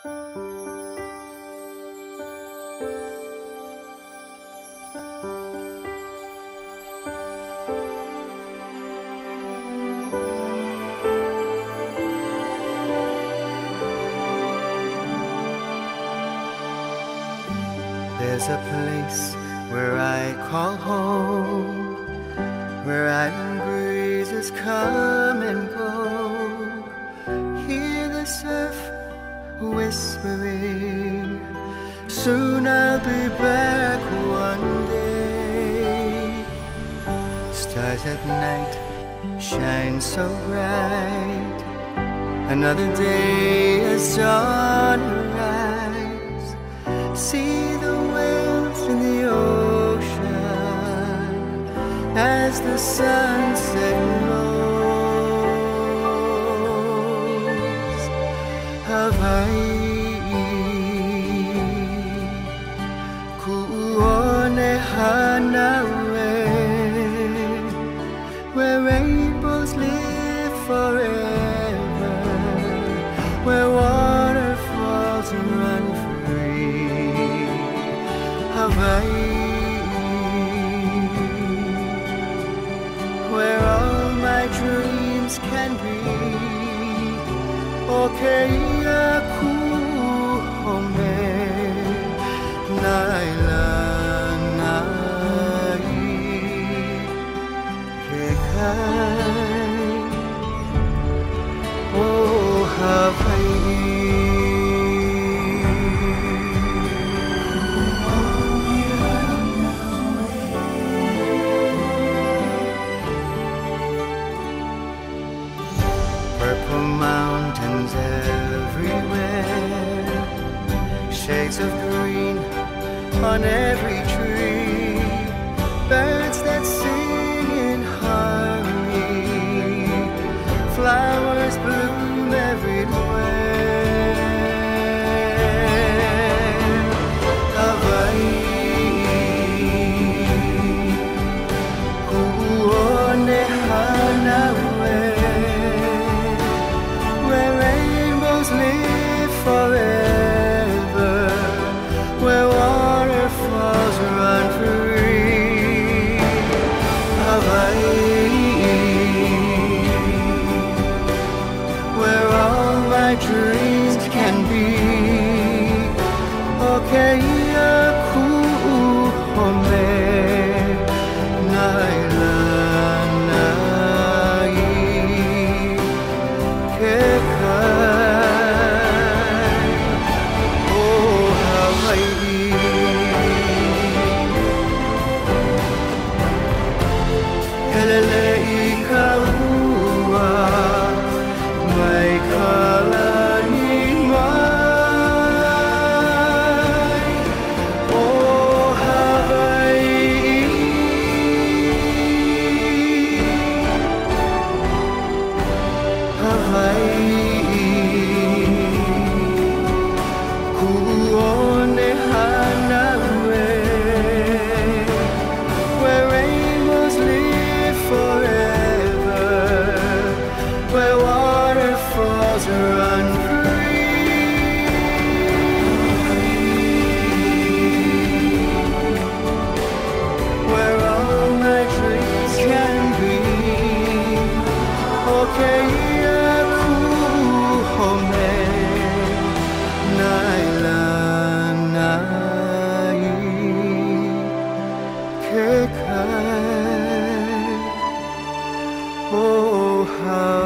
There's a place where I call home, where island breezes come and go. Hear the surf whispering, soon I'll be back one day. Stars at night shine so bright, another day is dawn rise. See the waves in the ocean as the sunset glows. Hawaii, kuone hanawe, where rainbows live forever, where waterfalls run free. Hawaii, where all my dreams can be. Okeia ku home, naila nai ke kai. Oh Hawaii, purple mountains everywhere, shades of green on every tree, birds that sing in harmony, flowers bloom everywhere. Hawaii, kuone hanawe, where rainbows live forever, where waterfalls run free. Hawaii, where all my dreams can be. Okeia ku home, naila nai ke kai. Oh Hawaii, helelei ka ua, mai ka lani mai. Oh Hawaii, Hawaii, kuone hanawe, where rainbows live forever, where waterfalls run free. Where all my dreams can be. Okeia ku home, naila nai ke kai. Oh